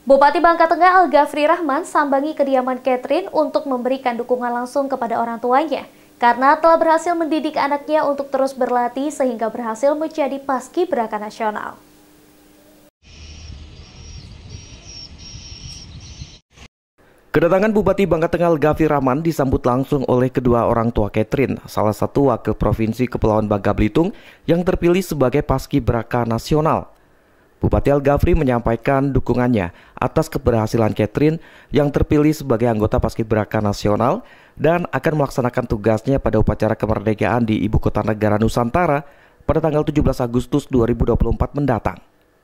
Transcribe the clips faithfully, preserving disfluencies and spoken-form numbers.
Bupati Bangka Tengah Al-Ghafri Rahman sambangi kediaman Catherine untuk memberikan dukungan langsung kepada orang tuanya karena telah berhasil mendidik anaknya untuk terus berlatih sehingga berhasil menjadi paskibraka nasional. Kedatangan Bupati Bangka Tengah Al-Ghafri Rahman disambut langsung oleh kedua orang tua Catherine, salah satu wakil provinsi Kepulauan Bangka Belitung yang terpilih sebagai paskibraka nasional. Bupati Al-Ghafri menyampaikan dukungannya atas keberhasilan Catherine yang terpilih sebagai anggota Paskibraka Nasional dan akan melaksanakan tugasnya pada upacara kemerdekaan di Ibu Kota Negara Nusantara pada tanggal tujuh belas Agustus dua ribu dua puluh empat mendatang.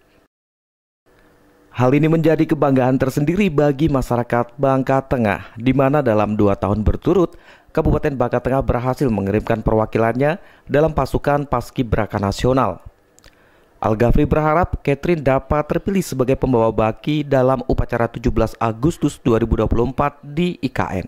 Hal ini menjadi kebanggaan tersendiri bagi masyarakat Bangka Tengah, di mana dalam dua tahun berturut, Kabupaten Bangka Tengah berhasil mengirimkan perwakilannya dalam pasukan Paskibraka Nasional. Al-Ghafri berharap Catherine dapat terpilih sebagai pembawa baki dalam upacara tujuh belas Agustus dua ribu dua puluh empat di I K N.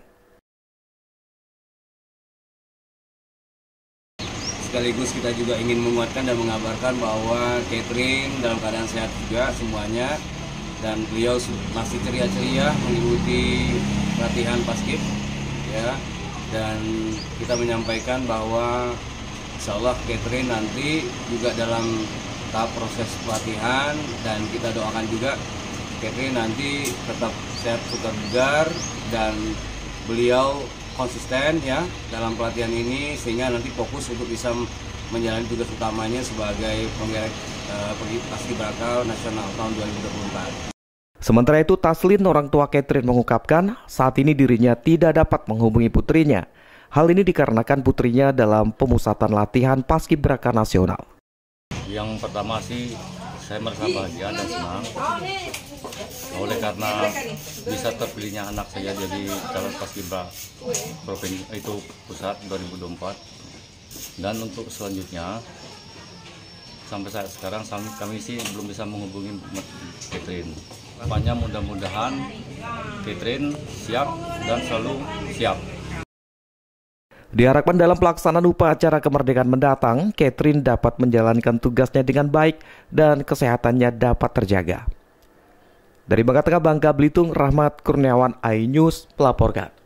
Sekaligus kita juga ingin menguatkan dan mengabarkan bahwa Catherine dalam keadaan sehat juga semuanya, dan beliau masih ceria-ceria mengikuti latihan paskib, ya. Dan kita menyampaikan bahwa insya Allah Catherine nanti juga dalam tahap proses pelatihan, dan kita doakan juga Catherine nanti tetap sehat, segar, bugar, dan beliau konsisten ya dalam pelatihan ini sehingga nanti fokus untuk bisa menjalani tugas utamanya sebagai penggerak uh, paskibraka nasional tahun dua ribu dua puluh empat. Sementara itu, Taslin, orang tua Catherine, mengungkapkan saat ini dirinya tidak dapat menghubungi putrinya. Hal ini dikarenakan putrinya dalam pemusatan latihan Paskibraka Nasional. Yang pertama sih saya merasa bahagia dan senang oleh karena bisa terpilihnya anak saya jadi calon paskibra provinsi itu pusat dua ribu dua puluh empat. Dan untuk selanjutnya sampai saat sekarang kami sih belum bisa menghubungi Catherine. Hanya mudah-mudahan Catherine siap dan selalu siap. Diharapkan dalam pelaksanaan upacara kemerdekaan mendatang, Catherine dapat menjalankan tugasnya dengan baik dan kesehatannya dapat terjaga. Dari Bangka Tengah, Bangka Belitung, Rahmat Kurniawan, iNews melaporkan.